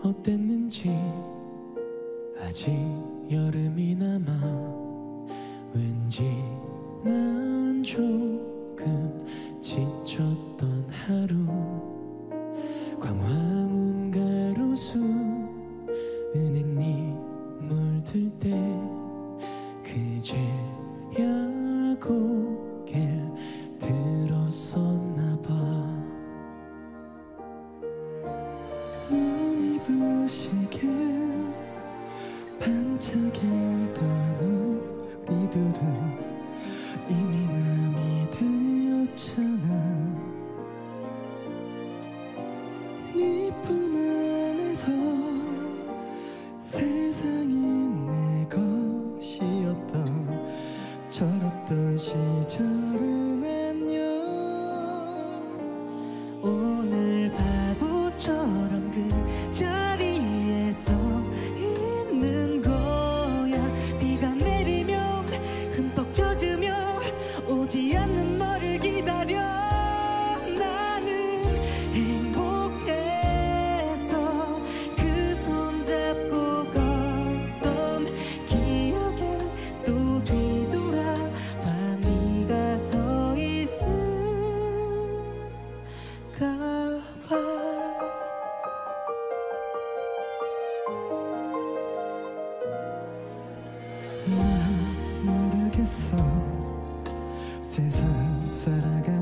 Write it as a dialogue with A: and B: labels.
A: 어땠는지 아직 여름이 남아 왠지 난 조금 지쳤던 하루 광화문 가로수 은행잎 물들 때 그제야 고개를 들었었나 봐.
B: 눈이 부시게 반짝이던 우리들은 이미 남이 되었잖아. 네 품 안에서 세상이 내 것이었던 철없던 시절은 안녕.
C: 오늘 바보처럼 그 자리에서 있는 거야. 비가 내리면 흠뻑 젖으며 오지 않는 너를 기다려. 나는 행복해서 그 손 잡고 걷던 기억에 또 뒤돌아 밤이가 서 있을까 봐.
B: 난 모르겠어 세상 살아가